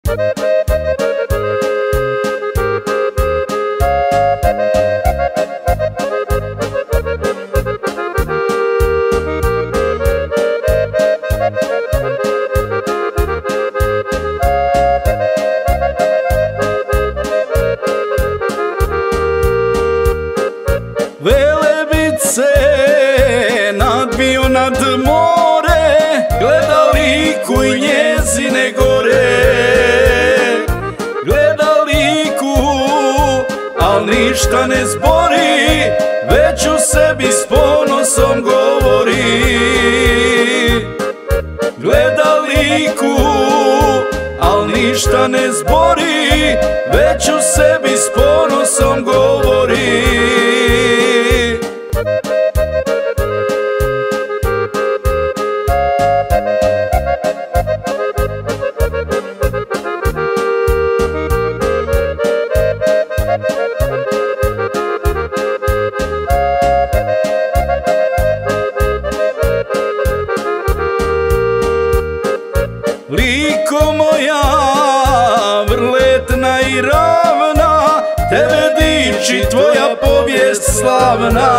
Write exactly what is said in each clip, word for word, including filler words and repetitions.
Velebice nadbio nad more, gleda liku i njezine gore. Gleda liku, al ništa ne zbori, već u sebi s ponosom govori. Gleda liku, al ništa ne zbori, već u sebi s ponosom govori. Liko moja, vrletna i ravna, tebe diči tvoja povijest slavna.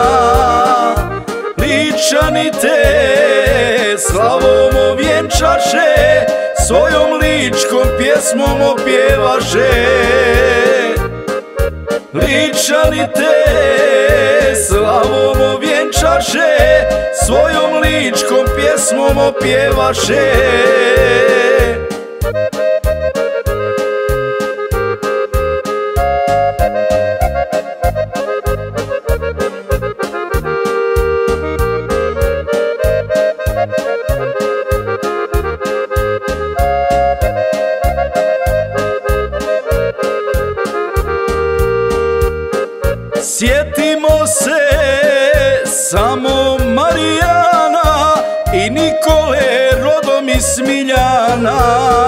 Ličani te slavom ovjenčaše, svojom ličkom pjesmom opjevaše. Ličani te slavom ovjenčaše, svojom ličkom pjesmom opjevaše. Sjetimo se samo Marijana i Nikole rodom iz Smiljana.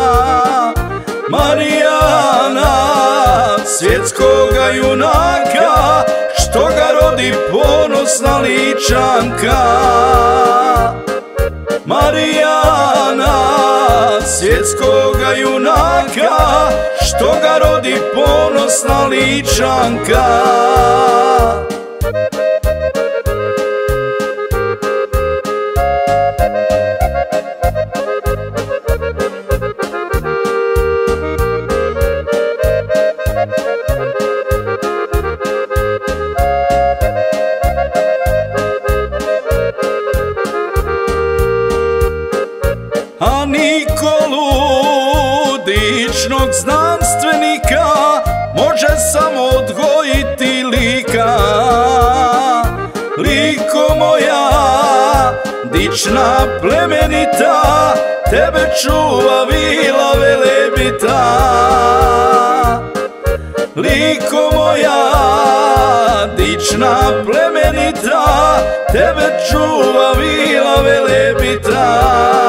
Marijana, svjetskoga junaka, što ga rodi ponosna Ličanka. Marijana, svjetskoga junaka, što ga rodi ponosna Ličanka. A Nikolu, dičnog znanstvenika, može samo odgojiti lika. Liko moja, dična plemenita, tebe čuva vila Velebita. Liko moja, dična plemenita, tebe čuva vila Velebita.